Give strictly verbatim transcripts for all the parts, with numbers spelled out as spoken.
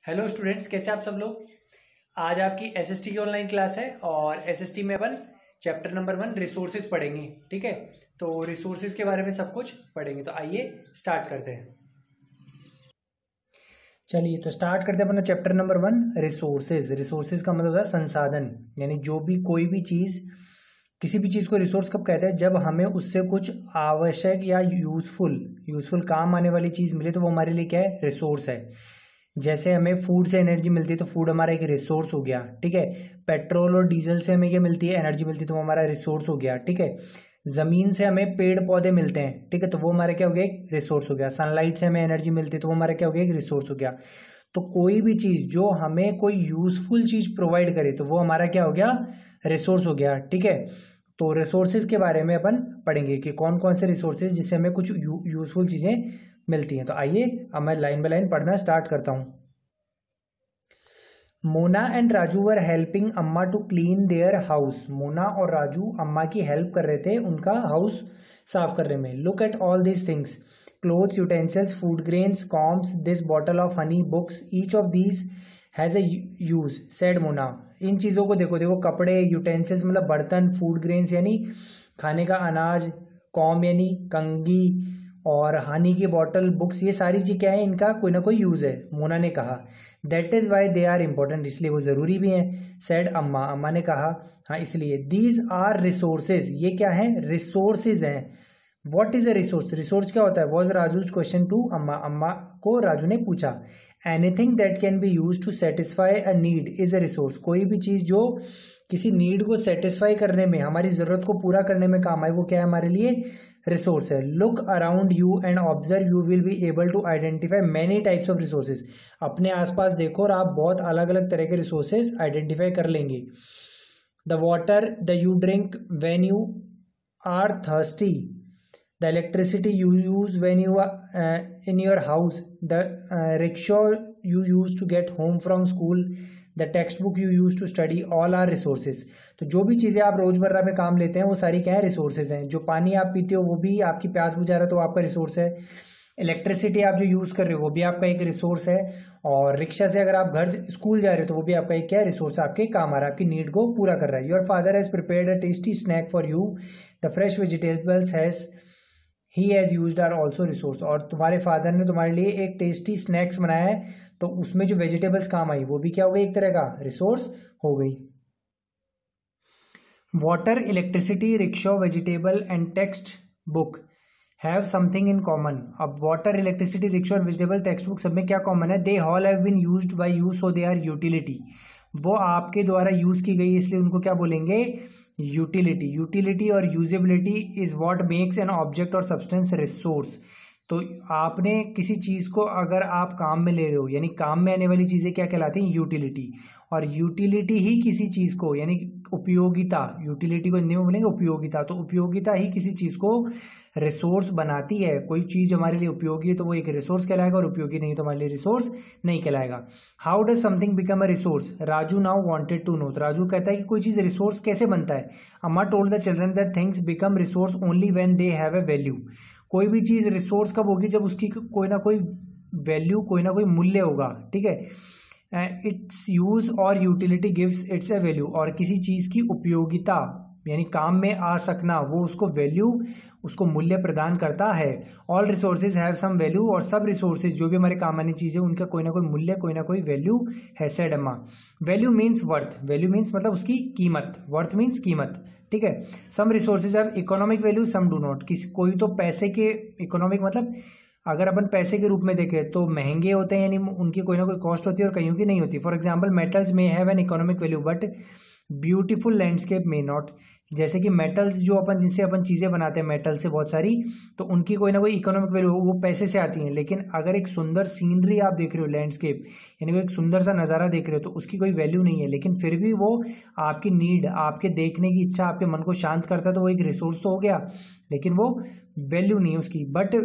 Hello students, कैसे आप सब लोग। आज आपकी एसएसटी की ऑनलाइन क्लास है और एसएसटी में अपन चैप्टर नंबर वन रिसोर्सेज पढ़ेंगे। ठीक है, तो रिसोर्सेज के बारे में सब कुछ पढ़ेंगे। तो आइए स्टार्ट करते हैं। चलिए तो स्टार्ट करते हैं अपना chapter number one resources. Resources का मतलब होता है संसाधन, यानी जो भी कोई भी चीज़, किसी भी चीज़ को रिसोर्स कब कहते हैं, जब हमें उससे कुछ आवश्यक या यूजफुल यूजफुल काम आने वाली चीज़ मिले तो वो हमारे लिए क्या है, रिसोर्स है। जैसे हमें फूड से एनर्जी मिलती है तो फूड हमारा एक रिसोर्स हो गया। ठीक है, पेट्रोल और डीजल से हमें क्या मिलती है, एनर्जी मिलती है, तो वो हमारा रिसोर्स हो गया। ठीक है, ज़मीन से हमें पेड़ पौधे मिलते हैं, ठीक है, तो वो हमारा क्या हो गया, एक रिसोर्स हो गया। सनलाइट से हमें एनर्जी मिलती है तो वो हमारा क्या हो गया, एक रिसोर्स हो गया। तो कोई भी चीज़ जो हमें कोई यूजफुल चीज़ प्रोवाइड करे तो वो हमारा क्या हो गया, रिसोर्स हो गया। ठीक है, तो रिसोर्सेज के बारे में अपन पढ़ेंगे कि कौन कौन से रिसोर्सेज जिससे हमें कुछ यू, यूजफुल चीज़ें मिलती हैं। तो आइए अब मैं लाइन बाय लाइन पढ़ना स्टार्ट करता हूँ। Mona and Raju were helping Amma to clean their house. Mona और राजू अम्मा की हेल्प कर रहे थे उनका हाउस साफ करने में। Look at all these things, clothes, utensils, food grains, combs, this bottle of honey, books, each of these has a use, said Mona. इन चीज़ों को देखो, देखो कपड़े, यूटेंसिल्स मतलब बर्तन, फूड ग्रेन्स यानी खाने का अनाज, कॉम यानी कंगी, और हनी की बॉटल, बुक्स, ये सारी चीज़ क्या है, इनका कोई ना कोई यूज़ है। मोना ने कहा that is why they are important, इसलिए वो ज़रूरी भी हैं। सेड अम्मा, अम्मा ने कहा हाँ इसलिए। दीज आर रिसोर्सेज, ये क्या है, रिसोर्सेज हैं। What is a resource, resource क्या होता है, वॉज राजूज क्वेश्चन टू अम्मा, अम्मा को राजू ने पूछा। Anything that can be use to satisfy a need is a resource, कोई भी चीज़ जो किसी नीड को सेटिस्फाई करने में, हमारी ज़रूरत को पूरा करने में काम आए, वो क्या है, हमारे लिए रिसोर्स है। Look around you and observe, you will be able to identify many types of resources. अपने आसपास देखो और आप बहुत अलग अलग तरह के रिसोर्सेज आइडेंटिफाई कर लेंगे। The water the you drink when you are thirsty, the electricity you use when you are in your house, the rickshaw you use to get home from school, the text book you use to study, all are resources. तो जो भी चीज़ें आप रोज़मर्रा में काम लेते हैं वो सारी क्या है, रिसोर्सेज हैं। जो पानी आप पीते हो वो भी आपकी प्यास बुझा रहा है तो आपका रिसोर्स है। इलेक्ट्रिसिटी आप जो यूज़ कर रहे हो वो भी आपका एक रिसोर्स है। और रिक्शा से अगर आप घर स्कूल जा रहे हो तो वो भी आपका एक क्या है, रिसोर्स, आपके काम आ रहा है, आपकी नीड को पूरा कर रहा है। Your father has prepared a tasty snack for you, the fresh vegetables has he has used are also resource, और तुम्हारे फादर ने तुम्हारे लिए एक टेस्टी स्नैक्स बनाया है तो उसमें जो वेजिटेबल्स काम आई वो भी क्या हो गई, एक तरह का रिसोर्स हो गई। Water, electricity, rickshaw, vegetable and text book have something in common. अब वाटर, इलेक्ट्रिसिटी, रिक्शा और वेजिटेबल, टेक्स्ट बुक सब में क्या कॉमन है, they all have been used by you so they are utility. वो आपके द्वारा यूज की गई इसलिए उनको क्या बोलेंगे, यूटिलिटी। यूटिलिटी और usability is what makes an object और सब्सटेंस रिसोर्स। तो आपने किसी चीज़ को अगर आप काम में ले रहे हो, यानी काम में आने वाली चीज़ें क्या कहलाती हैं, यूटिलिटी। और यूटिलिटी ही किसी चीज़ को, यानी उपयोगिता, यूटिलिटी को हिंदी में बोलेंगे उपयोगिता, तो उपयोगिता ही किसी चीज़ को रिसोर्स बनाती है। कोई चीज़ हमारे लिए उपयोगी है तो वो एक रिसोर्स कहलाएगा, और उपयोगी नहीं तो हमारे लिए रिसोर्स नहीं कहलाएगा। How does something become a resource, Raju now wanted to know. तो राजू कहता है कि कोई चीज़ रिसोर्स कैसे बनता है। Amma told the children that things become resource only when they have a value. कोई भी चीज़ रिसोर्स कब होगी, जब उसकी कोई ना कोई वैल्यू, कोई ना कोई मूल्य होगा। ठीक है, इट्स यूज और utility gives its a value, और किसी चीज़ की उपयोगिता यानी काम में आ सकना वो उसको वैल्यू, उसको मूल्य प्रदान करता है। All resources have some value, और सब रिसोर्सेज जो भी हमारे काम आने चीज़ें उनका कोई ना कोई मूल्य, कोई ना कोई वैल्यू है। Said Amma. Value means worth, value means मतलब उसकी कीमत, वर्थ मीन्स कीमत। ठीक है, some resources have economic value, some do not. किसी कोई तो पैसे के, इकोनॉमिक मतलब अगर अपन पैसे के रूप में देखें तो महंगे होते हैं, यानी उनकी कोई ना कोई कॉस्ट होती है और कईयों की नहीं होती। फॉर एग्जाम्पल मेटल्स में have an economic value but beautiful landscape में नॉट। जैसे कि मेटल्स जो अपन, जिससे अपन चीज़ें बनाते हैं मेटल से बहुत सारी, तो उनकी कोई ना कोई इकोनॉमिक वैल्यू, वो पैसे से आती हैं। लेकिन अगर एक सुंदर सीनरी आप देख रहे हो, लैंडस्केप यानी वो एक सुंदर सा नज़ारा देख रहे हो, तो उसकी कोई वैल्यू नहीं है, लेकिन फिर भी वो आपकी नीड, आपके देखने की इच्छा, आपके मन को शांत करता है, तो वो एक रिसोर्स तो हो गया, लेकिन वो वैल्यू नहीं है उसकी। But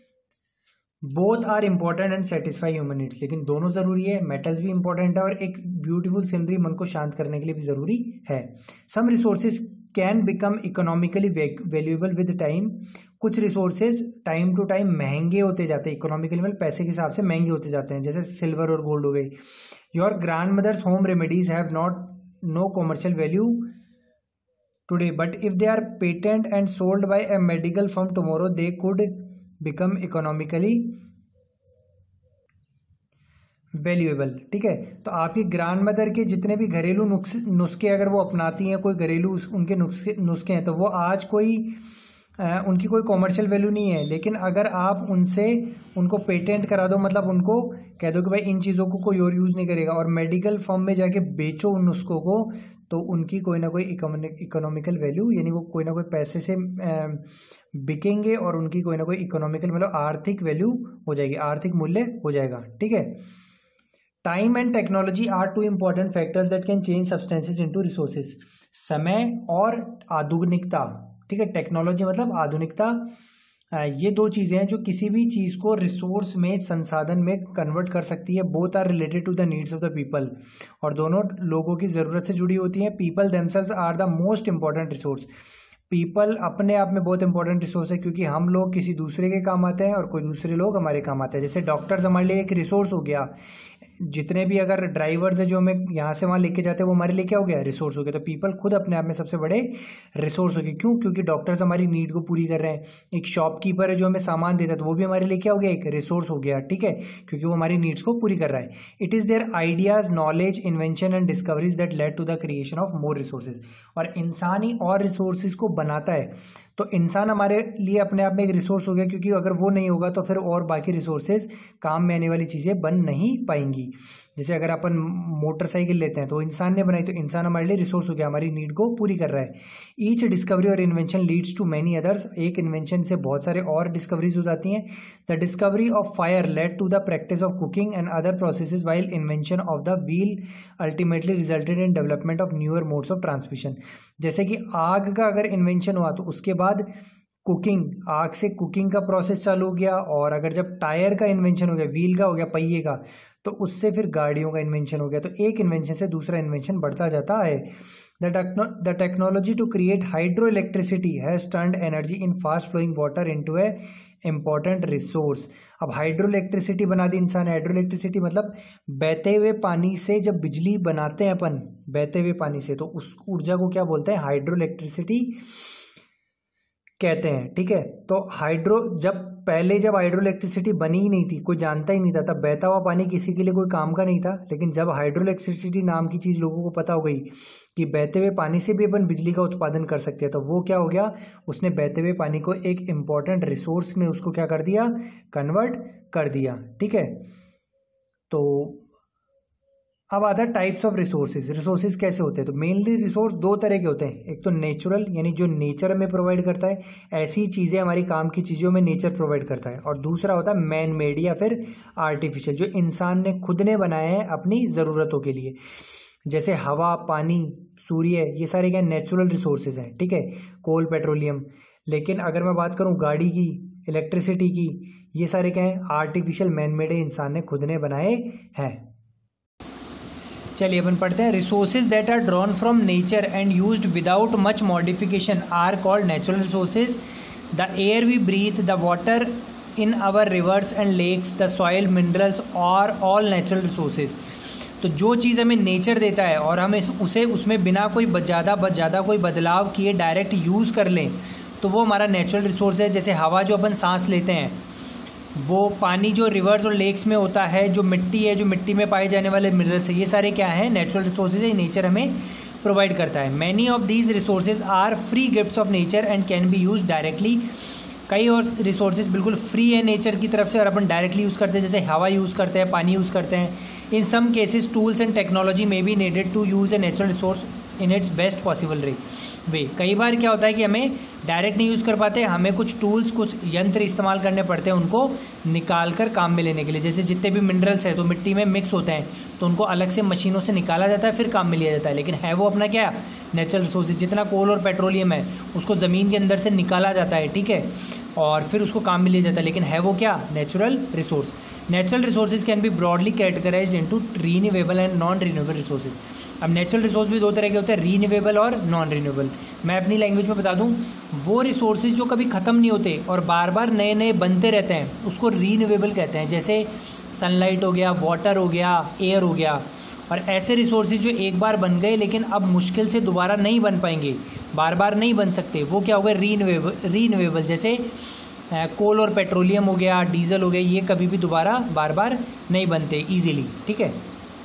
both are important and satisfy human needs, लेकिन दोनों ज़रूरी है, मेटल्स भी इंपॉर्टेंट है और एक ब्यूटीफुल सीनरी मन को शांत करने के लिए भी ज़रूरी है। Some resources can become economically valuable with time. कुछ रिसोर्सेज टाइम टू टाइम महंगे होते जाते हैं, इकोनॉमिकली मतलब पैसे के हिसाब से महंगे होते जाते हैं, जैसे सिल्वर और गोल्ड हो गई। Your grandmother's home remedies have not no commercial value today, but if they are patent and sold by a medical firm tomorrow they could become economically valuable. ठीक है, तो आपकी ग्रैंड मदर के जितने भी घरेलू नुस्खे अगर वो अपनाती हैं, कोई घरेलू उनके नुस्खे नुस्खे हैं, तो वो आज कोई आ, उनकी कोई कॉमर्शियल वैल्यू नहीं है। लेकिन अगर आप उनसे उनको पेटेंट करा दो, मतलब उनको कह दो कि भाई इन चीज़ों को कोई और यूज़ नहीं करेगा, और मेडिकल फर्म में जाके बेचो उन नुस्खों को, तो उनकी कोई ना कोई इकोनॉमिकल वैल्यू, यानी वो कोई ना कोई पैसे से बिकेंगे और उनकी कोई ना कोई इकोनॉमिकल मतलब आर्थिक वैल्यू हो जाएगी, आर्थिक मूल्य हो जाएगा। ठीक है, time and technology are two important factors that can change substances into resources. समय और आधुनिकता, ठीक है, टेक्नोलॉजी मतलब आधुनिकता, ये दो चीज़ें हैं जो किसी भी चीज़ को रिसोर्स में, संसाधन में कन्वर्ट कर सकती है। Both are related to the needs of the people, और दोनों लोगों की ज़रूरत से जुड़ी होती हैं। People themselves are the most important resource. People अपने आप में बहुत इंपॉर्टेंट रिसोर्स है, क्योंकि हम लोग किसी दूसरे के काम आते हैं और कोई दूसरे लोग हमारे काम आते हैं। जैसे डॉक्टर्स हमारे लिए एक रिसोर्स हो गया, जितने भी अगर ड्राइवर्स है जो हमें यहाँ से वहाँ लेके जाते हैं वो हमारे लिए क्या हो गया, रिसोर्स हो गया। तो पीपल खुद अपने आप में सबसे बड़े रिसोर्स हो गए। क्यों? क्योंकि डॉक्टर्स हमारी नीड को पूरी कर रहे हैं। एक शॉपकीपर है जो हमें सामान देता है, तो वो भी हमारे लिए क्या हो गया, एक रिसोर्स हो गया। ठीक है, क्योंकि वो हमारी नीड्स को पूरी कर रहा है। It is their ideas, knowledge, invention and discoveries that led to the creation of more resources. और इंसान ही और रिसोर्सेज को बनाता है, तो इंसान हमारे लिए अपने आप में एक रिसोर्स हो गया, क्योंकि अगर वो नहीं होगा तो फिर और बाकी रिसोर्सेज, काम में आने वाली चीज़ें बन नहीं पाएंगी। जैसे अगर अपन मोटरसाइकिल लेते हैं तो इंसान ने बनाई, तो इंसान हमारे लिए रिसोर्स हो गया, हमारी नीड को पूरी कर रहा है। ईच डिस्कवरी और invention leads to many others. एक इन्वेंशन से बहुत सारे और डिस्कवरीज हो जाती हैं। The discovery of fire led to the practice of cooking and other processes, while invention of the wheel ultimately resulted in development of newer modes of transmission. जैसे कि आग का अगर इन्वेंशन हुआ तो उसके बाद कुकिंग, आग से कुकिंग का प्रोसेस चालू हो गया, और अगर जब टायर का इन्वेंशन हो गया, व्हील का हो गया, पहिए का, तो उससे फिर गाड़ियों का इन्वेंशन हो गया। तो एक इन्वेंशन से दूसरा इन्वेंशन बढ़ता जाता है। The technology to create hydroelectricity has turned energy in fast flowing water into a important resource. अब हाइड्रो इलेक्ट्रिसिटी बना दी इंसान। हाइड्रो इलेक्ट्रिसिटी मतलब बहते हुए पानी से जब बिजली बनाते हैं अपन, बहते हुए पानी से, तो उस ऊर्जा को क्या बोलते हैं, हाइड्रो इलेक्ट्रिसिटी कहते हैं। ठीक है, तो हाइड्रो, जब पहले जब हाइड्रो इलेक्ट्रिसिटी बनी ही नहीं थी, कोई जानता ही नहीं था, तब बहता हुआ पानी किसी के लिए कोई काम का नहीं था। लेकिन जब हाइड्रो इलेक्ट्रिसिटी नाम की चीज़ लोगों को पता हो गई कि बहते हुए पानी से भी अपन बिजली का उत्पादन कर सकते हैं, तो वो क्या हो गया, उसने बहते हुए पानी को एक इम्पॉर्टेंट रिसोर्स में उसको क्या कर दिया, कन्वर्ट कर दिया। ठीक है, तो अब आता है टाइप्स ऑफ रिसोर्सेज। रिसोर्सेज कैसे होते हैं? तो मेनली रिसोर्स दो तरह के होते हैं। एक तो नेचुरल, यानी जो नेचर हमें प्रोवाइड करता है, ऐसी चीज़ें हमारी काम की चीज़ों में नेचर प्रोवाइड करता है। और दूसरा होता है मैन मेड या फिर आर्टिफिशियल, जो इंसान ने खुद ने बनाए हैं अपनी ज़रूरतों के लिए। जैसे हवा, पानी, सूर्य, ये सारे क्या नेचुरल रिसोर्सेज हैं। ठीक है, कोल, पेट्रोलियम। लेकिन अगर मैं बात करूँ गाड़ी की, इलेक्ट्रिसिटी की, ये सारे क्या हैं, आर्टिफिशियल, मैन मेड, इंसान ने खुद ने बनाए हैं। चलिए अपन पढ़ते हैं। Resources that are drawn from nature and used without much modification are called natural resources. The air we breathe, the water in our rivers and lakes, the soil, minerals और ऑल नेचुरल रिसोर्सेज। तो जो चीज़ हमें nature देता है और हम इस उसे उसमें बिना कोई ज़्यादा ज़्यादा कोई बदलाव किए डायरेक्ट यूज़ कर लें, तो वो हमारा नेचुरल रिसोर्स है। जैसे हवा जो अपन सांस लेते हैं, वो पानी जो रिवर्स और लेक्स में होता है, जो मिट्टी है, जो मिट्टी में पाए जाने वाले मिनरल्स है, ये सारे क्या हैं, नेचुरल रिसोर्सेज है, नेचर हमें प्रोवाइड करता है। Many of these resources are free gifts of nature and can be use directly. कई और रिसोर्सेज बिल्कुल फ्री है नेचर की तरफ से और अपन डायरेक्टली यूज़ करते हैं, जैसे हवा यूज़ करते हैं, पानी यूज़ करते हैं। In some cases tools and technology may be needed to use a natural resource in its best possible रे वे। कई बार क्या होता है कि हमें डायरेक्ट नहीं यूज़ कर पाते, हमें कुछ टूल्स, कुछ यंत्र इस्तेमाल करने पड़ते हैं उनको निकाल कर काम में लेने के लिए। जैसे जितने भी मिनरल्स हैं तो मिट्टी में मिक्स होते हैं, तो उनको अलग से मशीनों से निकाला जाता है, फिर काम में लिया जाता है। लेकिन है वो अपना क्या, नेचुरल रिसोर्सेज। जितना कोल और पेट्रोलियम है उसको ज़मीन के अंदर से निकाला जाता है, ठीक है, और फिर उसको काम में लिया जाता है, लेकिन है वो क्या, natural resource. Natural resources can be broadly categorised into renewable and non renewable resources. अब नेचुरल रिसोर्स भी दो तरह के होते हैं, रीन्यूएबल और नॉन रीन्यूएबल। मैं अपनी लैंग्वेज में बता दूं, वो रिसोर्सेज जो कभी ख़त्म नहीं होते और बार बार नए नए बनते रहते हैं उसको रीन्यूएबल कहते हैं। जैसे सनलाइट हो गया, वाटर हो गया, एयर हो गया। और ऐसे रिसोर्सेज जो एक बार बन गए लेकिन अब मुश्किल से दोबारा नहीं बन पाएंगे, बार बार नहीं बन सकते, वो क्या हो गए, रीन्यूएबल रीन्यूएबल। जैसे कोल और पेट्रोलियम हो गया, डीजल हो गया, ये कभी भी दोबारा बार बार नहीं बनते ईजिली। ठीक है,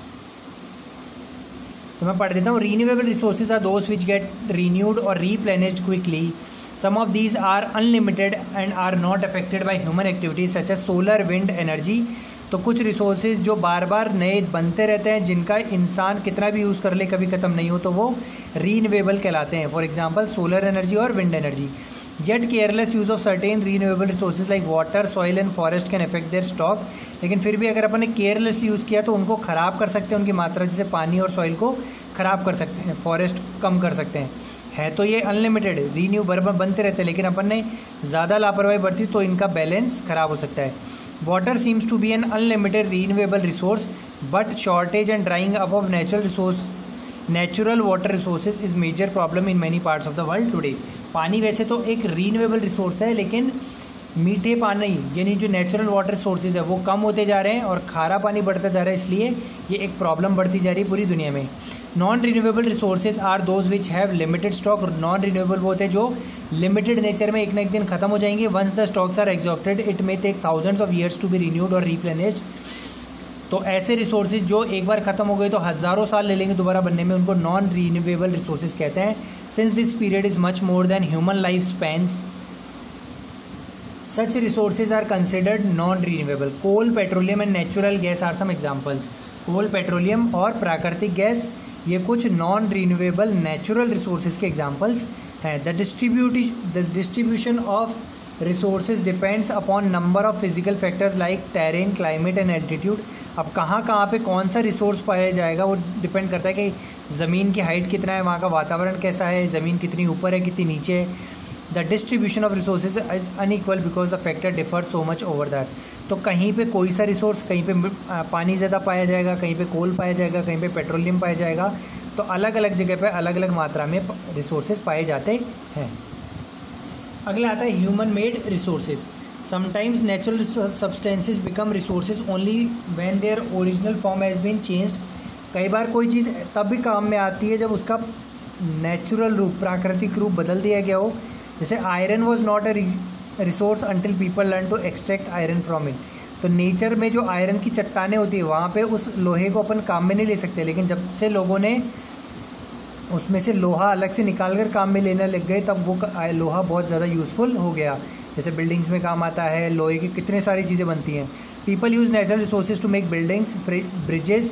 तो मैं पढ़ देता हूँ। Renewable resources are those which get renewed और replenished quickly. Some of these are unlimited and are not affected by human activities such as solar, wind energy. तो कुछ रिसोर्सेज जो बार बार नए बनते रहते हैं, जिनका इंसान कितना भी यूज़ कर ले कभी ख़त्म नहीं हो, तो वो रीन्यूएबल कहलाते हैं। फॉर एग्जांपल सोलर एनर्जी और wind energy. Yet careless use of certain renewable resources like water, soil and forest can affect their stock. लेकिन फिर भी अगर अपन ने केयरलेसली यूज़ किया तो उनको ख़राब कर सकते हैं, उनकी मात्रा, जैसे पानी और सॉइल को ख़राब कर सकते हैं, फॉरेस्ट कम कर सकते हैं। है तो ये अनलिमिटेड रीन्यू बराबर बनते रहते हैं, लेकिन अपन ने ज़्यादा लापरवाही बरती तो इनका बैलेंस ख़राब हो सकता है। Water seems to be an unlimited renewable resource but shortage and drying up of natural resource natural water resources is major problem in many parts of the world today. पानी वैसे तो एक रीन्यूएबल रिसोर्स है, लेकिन मीठे पानी यानी जो नेचुरल वाटर सोर्सेज है वो कम होते जा रहे हैं और खारा पानी बढ़ता जा रहा है, इसलिए ये एक प्रॉब्लम बढ़ती जा रही है पूरी दुनिया में। Non renewable resources are those which have limited stock. Non renewable वो होते हैं जो लिमिटेड नेचर में एक ना एक दिन खत्म हो जाएंगे। Once the stocks are exhausted it may take thousands of years to be renewed और रिप्लेनिश्ड। तो ऐसे रिसोर्सेज जो एक बार खत्म हो गए तो हज़ारों साल ले लेंगे दोबारा बनने में, उनको नॉन रिन्यूएबल रिसोर्सेज कहते हैं। Since this period is much more than human life spans, such resources are considered non renewable. Coal, petroleum and natural gas are some examples. Coal, petroleum और प्राकृतिक गैस ये कुछ नॉन रिन्यूएबल नेचुरल रिसोर्सेज के examples हैं। The distribute the distribution of resources depends upon number of physical factors like terrain, climate and altitude. अब कहाँ कहाँ पे कौन सा रिसोर्स पाया जाएगा वो डिपेंड करता है कि ज़मीन की हाइट कितना है, वहाँ का वातावरण कैसा है, ज़मीन कितनी ऊपर है, कितनी नीचे है। The distribution of resources is unequal because the factor differ so much over that. तो कहीं पे कोई सा रिसोर्स, कहीं पे पानी ज़्यादा पाया जाएगा, कहीं पे कोल पाया जाएगा, कहीं पे पेट्रोलियम पाया जाएगा। तो अलग अलग जगह पे अलग अलग मात्रा में रिसोर्सेज पाए जाते हैं। अगला आता है human made resources. Sometimes natural substances become resources only when their original form has been changed. कई बार कोई चीज़ तब भी काम में आती है जब उसका नेचुरल रूप, प्राकृतिक रूप बदल दिया गया हो। जैसे iron was not a resource until people learn to extract iron from it. तो नेचर में जो आयरन की चट्टानें होती है वहाँ पे उस लोहे को अपन काम में नहीं ले सकते, लेकिन जब से लोगों ने उसमें से लोहा अलग से निकाल कर काम में लेने लग गए तब वो लोहा बहुत ज़्यादा यूज़फुल हो गया। जैसे बिल्डिंग्स में काम आता है, लोहे की कितने सारी चीज़ें बनती हैं। People use natural resources to make buildings, bridges,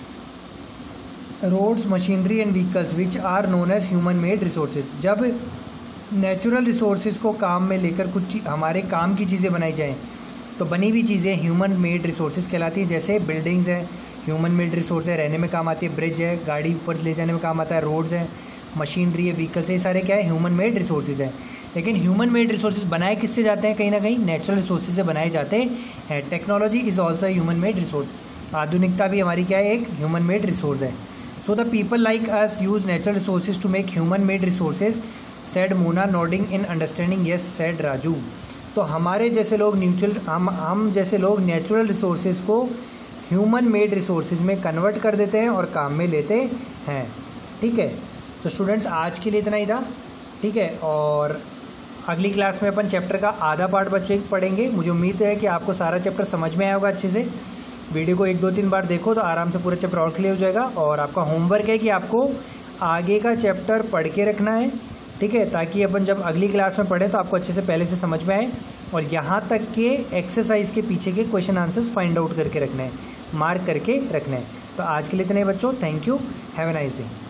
roads, machinery and vehicles which are known as human made resources. जब नेचुरल रिसोर्सेज को काम में लेकर कुछ हमारे काम की चीज़ें बनाई जाएँ तो बनी हुई चीज़ें ह्यूमन मेड रिसोर्सेज कहलाती हैं। जैसे बिल्डिंग्स हैं, ह्यूमन मेड रिसोर्स है, रहने में काम आती है। ब्रिज है, गाड़ी ऊपर ले जाने में काम आता है। रोड्स हैं, मशीनरी है, व्हीकल्स है, ये सारे क्या है, ह्यूमन मेड रिसोर्सेज हैं। लेकिन ह्यूमन मेड रिसोर्सेज बनाए किससे जाते हैं, कहीं ना कहीं नेचुरल रिसोर्सेज से बनाए जाते हैं। Technology is also human made resource. आधुनिकता भी हमारी क्या है, एक ह्यूमन मेड रिसोर्स है। So the people like us use natural resources to make human made resources, said Mona nodding in understanding yes, said Raju. तो हमारे जैसे लोग न्यूट्रल हम हम जैसे लोग नेचुरल रिसोर्सेज को ह्यूमन मेड रिसोर्सेज में कन्वर्ट कर देते हैं और काम में लेते हैं। ठीक है, तो स्टूडेंट्स आज के लिए इतना ही था। ठीक है, और अगली क्लास में अपन चैप्टर का आधा पार्ट बच्चे पढ़ेंगे। मुझे उम्मीद है कि आपको सारा चैप्टर समझ में आया होगा अच्छे से। वीडियो को एक दो तीन बार देखो तो आराम से पूरा चैप्टर और क्लियर हो जाएगा। और आपका होमवर्क है कि आपको आगे का चैप्टर पढ़ के रखना है। ठीक है, ताकि अपन जब अगली क्लास में पढ़े तो आपको अच्छे से पहले से समझ में आए। और यहाँ तक के एक्सरसाइज के पीछे के क्वेश्चन आंसर्स फाइंड आउट करके रखने हैं, मार्क करके रखना है। तो आज के लिए इतने बच्चों, thank you, have a nice day.